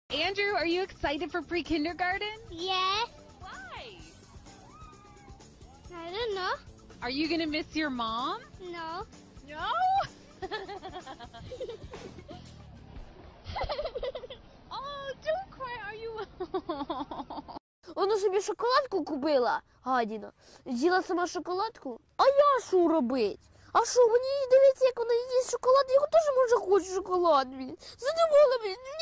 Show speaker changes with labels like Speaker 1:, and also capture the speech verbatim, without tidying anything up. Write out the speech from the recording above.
Speaker 1: Andrew, are you excited for pre-kindergarten?
Speaker 2: Yes.
Speaker 1: Why?
Speaker 2: I don't know.
Speaker 1: Are you gonna miss your mom?
Speaker 2: No.
Speaker 1: No? Oh, don't cry, are you?
Speaker 3: Вона собі шоколадку купила, гадіна. З'їла сама шоколадку. А я що робить? А що, мені дивиться, як вона їсть шоколад, я теж може хочу шоколад, блін. Задумала, блін.